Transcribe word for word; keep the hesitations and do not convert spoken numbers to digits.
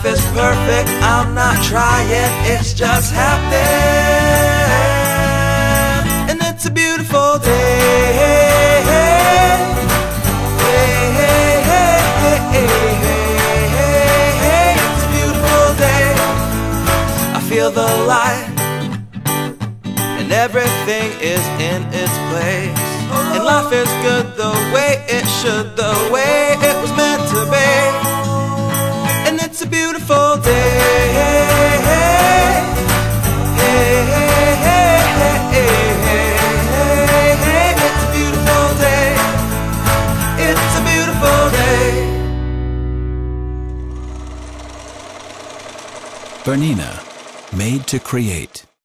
is perfect, I'm not trying, it's just happening. And it's a beautiful day. Hey, hey, hey, hey, hey, hey, hey, hey. It's a beautiful day. I feel the light, and everything is in its place. And life is good the way it should, the way it was meant to be. And it's a beautiful day. Hey, hey, hey, hey, hey, hey, hey, hey. It's a beautiful day. It's a beautiful day. Bernina, made to create.